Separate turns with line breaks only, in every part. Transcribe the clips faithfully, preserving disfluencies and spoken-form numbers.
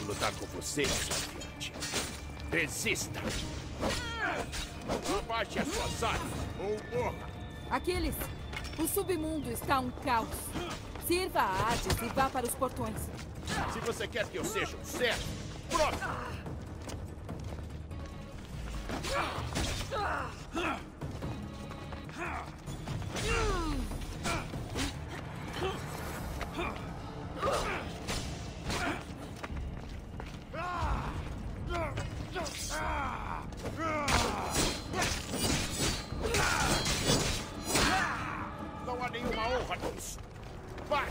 lutar com você, desafiante. Resista! Abaixe as suas armas ou morra!
Aquiles, o submundo está um caos. Sirva a Hades e vá para os portões.
Se você quer que eu seja um certo, próximo! Não há nenhuma honra nisso. Vai!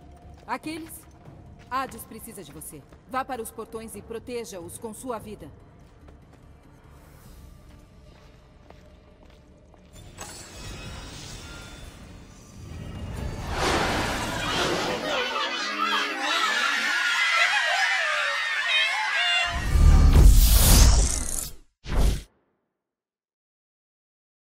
Aquiles, Hades precisa de você. Vá para os portões e proteja-os com sua vida.